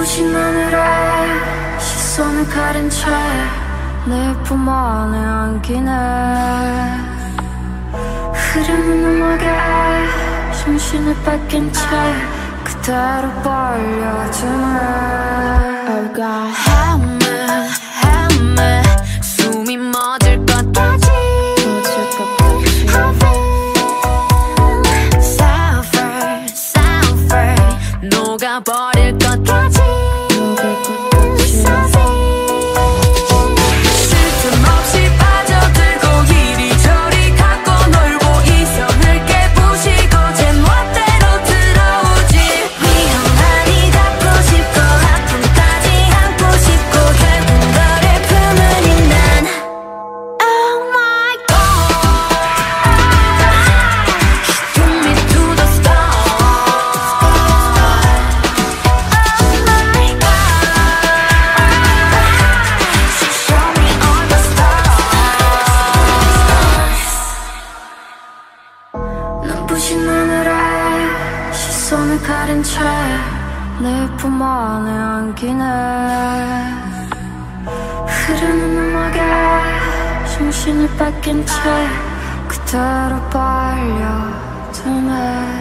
눈부신 하늘에 시선을 가린 채 내 품 안에 안기네. 흐르는 음악에 정신을 뺏긴 채 그대로 빨려드네. Oh God, help me 숨이 멎을 것 같지. 녹아버릴 것 같지. 쓸틈없이 빠져들고 이리저리 갖고 놀고 이성을 깨부시고 제 멋대로 들어오지. 위험하니 닿고 싶고 아픔까지 안고 싶고 결국 너를 품으니 난 Oh my God, She took me to the stars. 눈부신 하늘에 시선을 가린 채 내 품 안에 안기네. 흐르는 음악에 정신을 뺏긴 채 그대로 빨려드네.